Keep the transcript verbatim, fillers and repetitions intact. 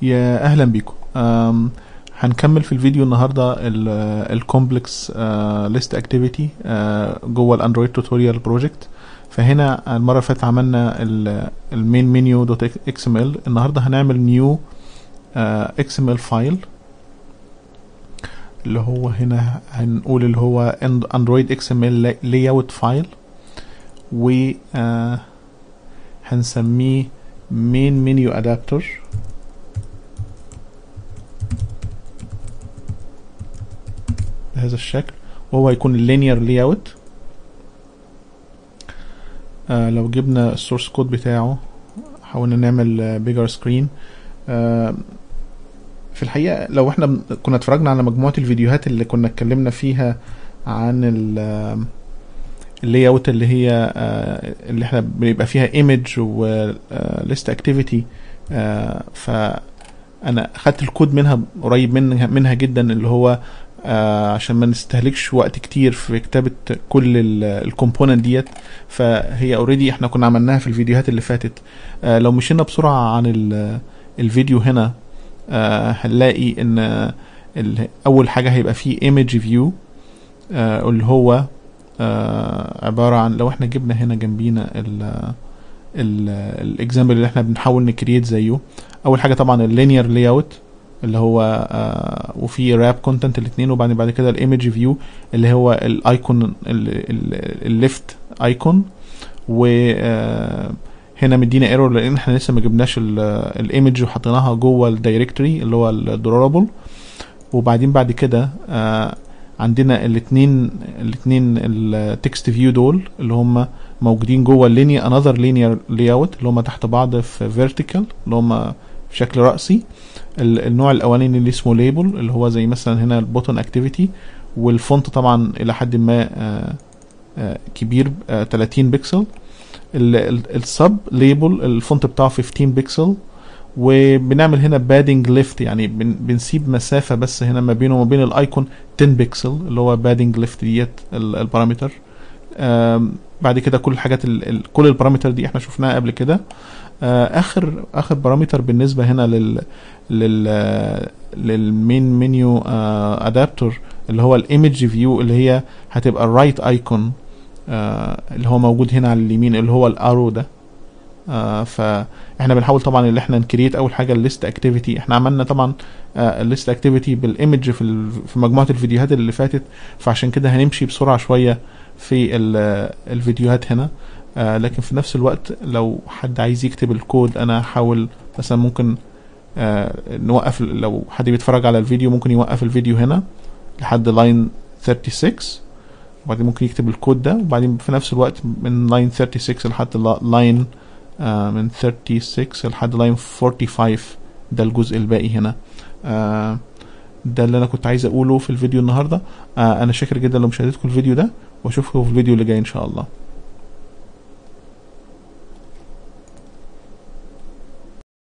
يا اهلا بيكم. أم، هنكمل في الفيديو النهارده الكومبلكس ليست اكتيفيتي جوه الاندرويد توتوريال بروجكت. فهنا المره اللي فاتت عملنا المين منيو دوت اكس ام ال. النهارده هنعمل نيو اكس ام ال فايل اللي هو هنا هنقول اللي هو اندرويد اكس ام ال لاي اوت فايل، و آه، هنسميه مين منيو ادابتر. بهذا الشكل، وهو هيكون اللينير لاي اوت. آه لو جبنا السورس كود بتاعه حاولنا نعمل بيجر سكرين. آه في الحقيقة لو احنا كنا اتفرجنا على مجموعة الفيديوهات اللي كنا اتكلمنا فيها عن اللاي اوت اللي هي آه اللي احنا بيبقى فيها ايمج وليست اكتيفيتي، فانا خدت الكود منها قريب منها منها جدا، اللي هو آه عشان ما نستهلكش وقت كتير في كتابة كل الكومبوننت ديت. فهي اوريدي احنا كنا عملناها في الفيديوهات اللي فاتت. آه لو مشينا بسرعة عن الفيديو هنا آه هنلاقي ان اول حاجة هيبقى فيه image view، آه اللي هو آه عبارة عن، لو احنا جبنا هنا جنبينا الاكزامبل اللي احنا بنحاول نكريت زيه. اول حاجة طبعا اللينير لاي اوت اللي هو آه وفي راب كونتنت الاثنين، وبعدين بعد كده الايمج فيو اللي هو الايكون الليفت ايكون. و آه هنا مدينا ايرور لان احنا لسه ما جبناش الايمج وحطيناها جوه الدايركتوري اللي هو الدرورابل. وبعدين بعد كده آه عندنا الاثنين الاثنين التكست فيو دول اللي هم موجودين جوه اللينير انذر لينير لاي اوت اللي هم تحت بعض في فيرتيكال اللي هم بشكل رأسي. النوع الاولاني اللي اسمه ليبل اللي هو زي مثلا هنا البوتون اكتيفيتي، والفونت طبعا الى حد ما آآ آآ كبير آآ ثلاثين بكسل. السب ليبل الفونت بتاعه خمستاشر بكسل، وبنعمل هنا بادنج ليفت يعني بنسيب مسافة بس هنا ما بينه وما بين الايكون عشرة بكسل اللي هو بادنج ليفت ديت البارامتر. بعد كده كل الحاجات كل البارامتر دي احنا شفناها قبل كده. اخر اخر بارامتر بالنسبه هنا لل لل للمين منيو ادابتر اللي هو الايمج فيو اللي هي هتبقى الرايت ايكون اللي هو موجود هنا على اليمين اللي هو الارو ده. آه فاحنا بنحاول طبعا اللي احنا نكريت اول حاجه الليست اكتيفيتي. احنا عملنا طبعا آه الليست اكتيفيتي بالايمج في في مجموعه الفيديوهات اللي فاتت، فعشان كده هنمشي بسرعه شويه في الفيديوهات هنا. آه لكن في نفس الوقت لو حد عايز يكتب الكود انا هحاول مثلا ممكن آه نوقف، لو حد بيتفرج على الفيديو ممكن يوقف الفيديو هنا لحد لاين ستة وثلاثين، وبعدين ممكن يكتب الكود ده، وبعدين في نفس الوقت من لاين ستة وثلاثين لحد لاين آه من ستة وثلاثين لحد لاين خمسة وأربعين. ده الجزء الباقي هنا. آه ده اللي انا كنت عايز اقوله في الفيديو النهارده. آه انا شاكر جدا لمشاهدتكم الفيديو ده، واشوفكم في الفيديو اللي جاي ان شاء الله.